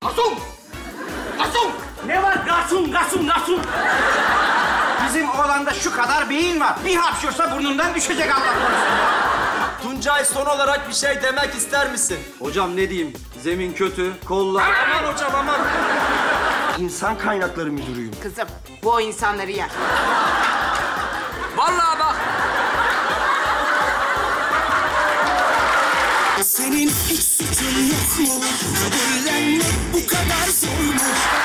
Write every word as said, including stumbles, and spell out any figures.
Garson! Garson! Ne var garson, garson, garson? Bizim oğlanda şu kadar beyin var. Bir hapşırsa burnundan düşecek Allah korusun. Tuncay, son olarak bir şey demek ister misin? Hocam ne diyeyim? Zemin kötü, kollar... Aman hocam, aman. İnsan kaynakları müdürüyüm. Kızım, bu o insanları yer. Vallahi bak. Senin hiç suçun yok mu? Kabullenmek bu kadar zor mu?